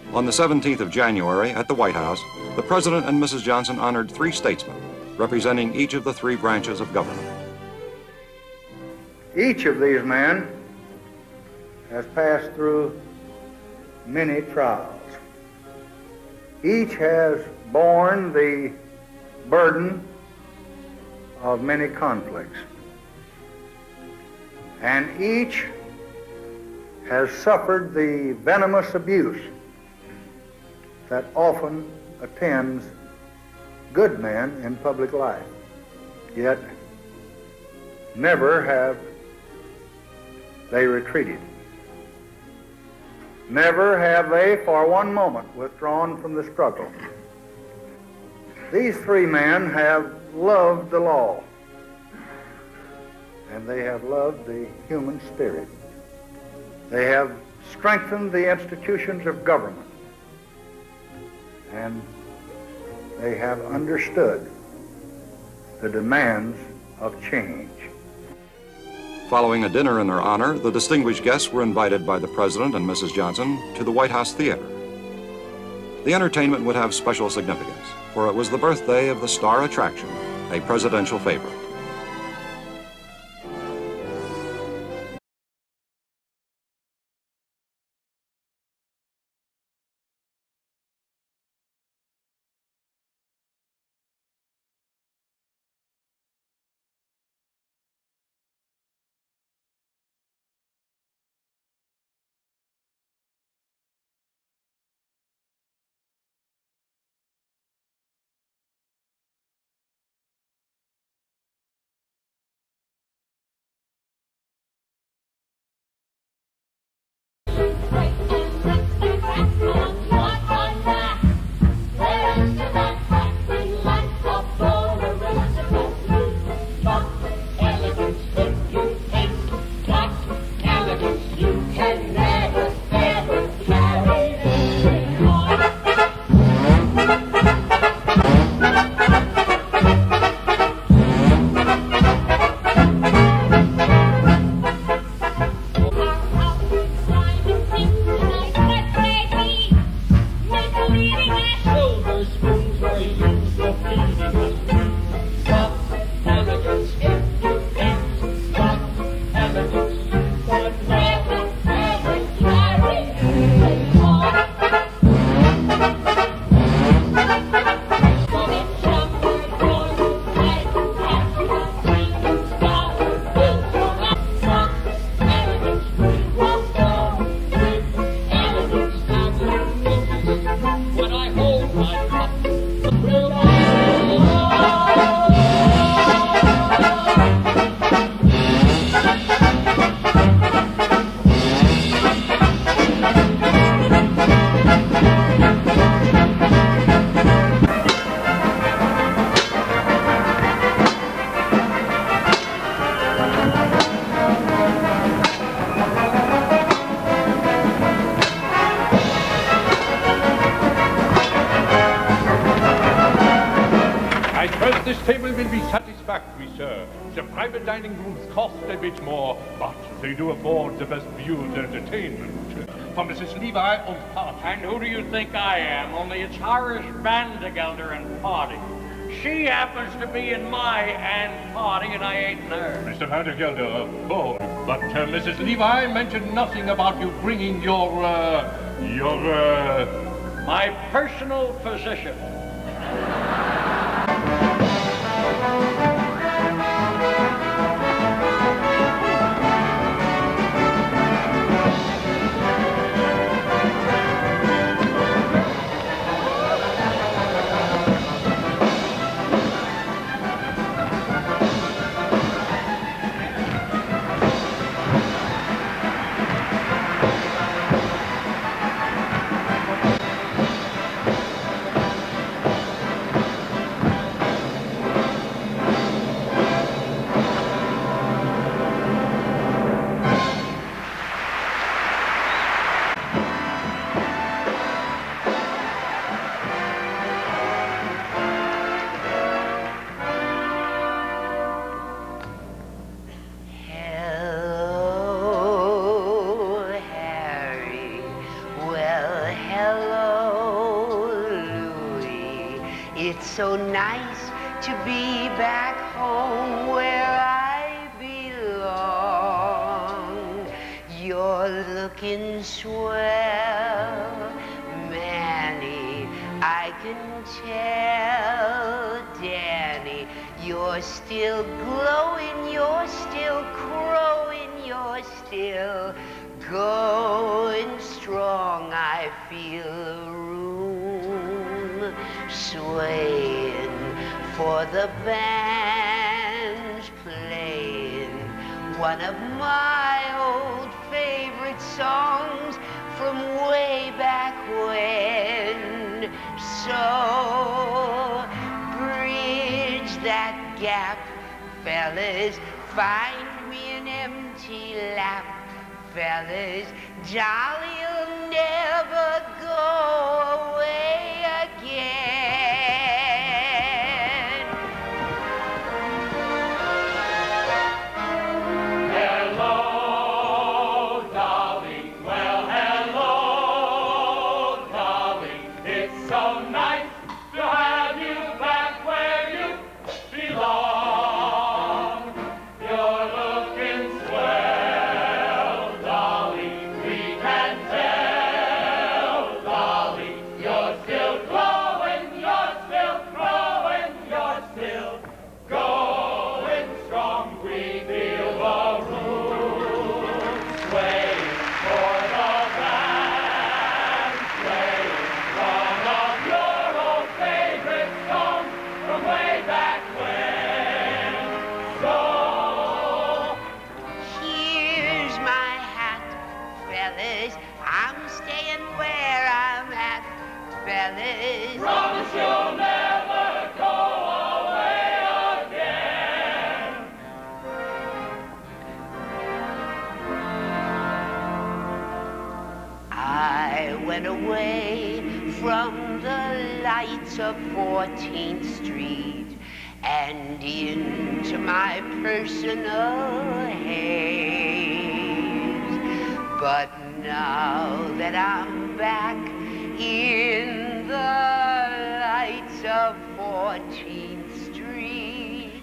On the 17th of January at the White House, the President and Mrs. Johnson honored 3 statesmen representing each of the 3 branches of government. Each of these men has passed through many trials. Each has borne the burden of many conflicts. And each has suffered the venomous abuse that often attends good men in public life. Yet never have they retreated. Never have they for one moment withdrawn from the struggle. These 3 men have loved the law, and they have loved the human spirit. They have strengthened the institutions of government, and they have understood the demands of change. Following a dinner in their honor, the distinguished guests were invited by the President and Mrs. Johnson to the White House Theater. The entertainment would have special significance, for it was the birthday of the star attraction, a presidential favorite. This table will be satisfactory, sir. The private dining rooms cost a bit more, but they do afford the best viewed entertainment. For Mrs. Levi and party. And who do you think I am? Only it's Horace Vandergelder and party. She happens to be in my and party, and I ain't in her. Mr. Vandergelder, oh, but Mrs. Levi mentioned nothing about you bringing my personal physician. hello, Louie. It's so nice to be back home where I belong. You're looking swell, Manny, I can tell. Danny, you're still glowing, you're still crowing, you're still going strong. I feel a room swaying, for the band's playing one of my old favorite songs from way back when. So bridge that gap, fellas, find me an empty lap, fellas. Dolly'll never go away again. Hello, Dolly. Well, hello, Dolly. It's so nice to have you back where you belong. You're looking swell, Dolly. We can tell, Dolly. You're still glowing, you're still growing, you're still going strong. We feel the room swaying for the band playing one of your old favorite songs from way back when. So Here's my hat, fellas. I'm staying where I'm at, fellas. promise you'll never go away again. I went away from the lights of 14th Street and into my personal haze. But now that I'm back in the lights of 14th Street,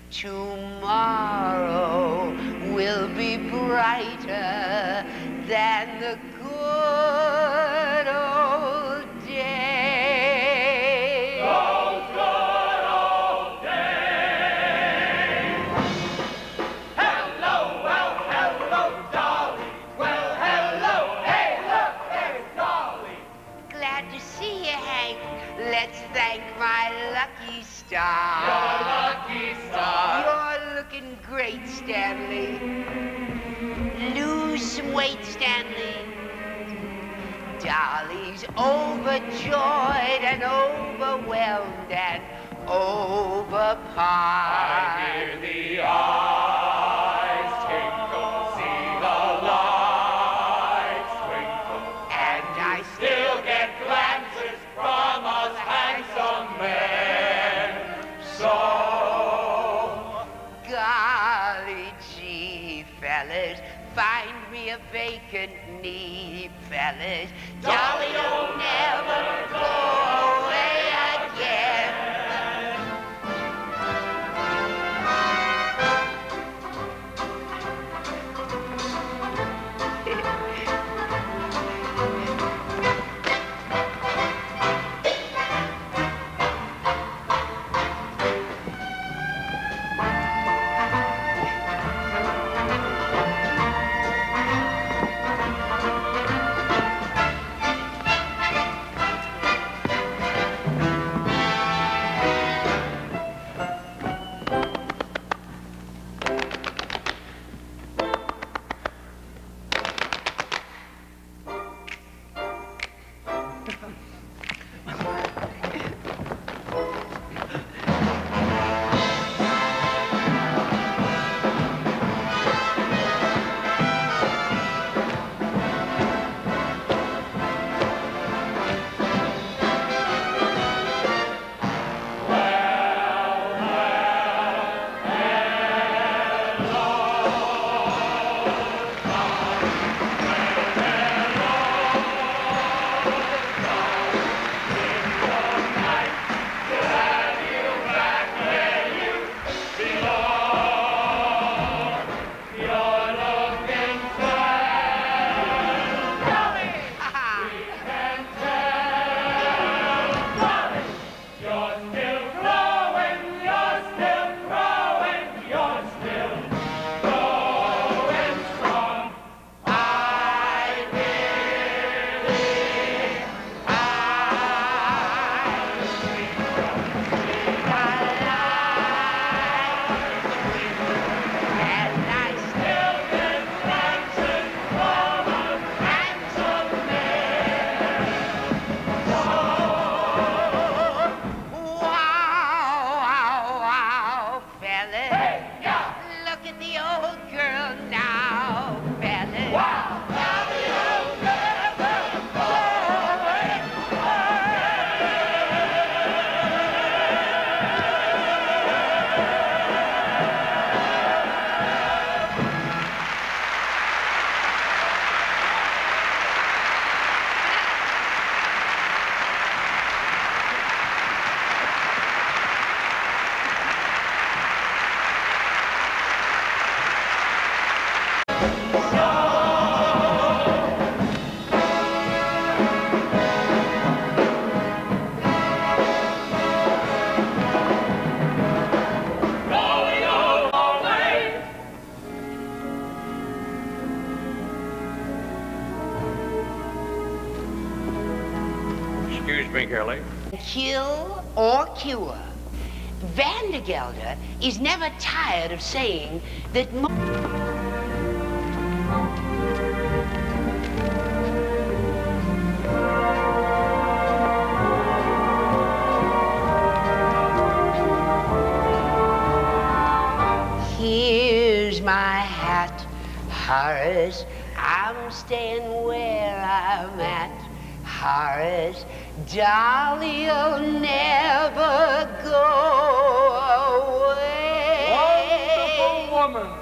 tomorrow will be brighter than the good old days. Those good old days. Hello, well, hello, Dolly. Well, hello, hey, look, there's Dolly. Glad to see you, Hank. Let's thank my lucky star. Your lucky star. You're looking great, Stanley. Lose some weight, Stanley. Dolly's overjoyed and overwhelmed and overpowered. I hear the eyes tinkle, see the lights twinkle, And I still get glances from us handsome men. So golly gee, fellas, find me a vacant knee, fellas. Dolly'll never go away again. Excuse me, Curly. Kill or cure. Vandergelder is never tired of saying that... Here's my hat, Horace. I'm staying where I'm at, Horace. Dolly'll never go away. Wonderful woman.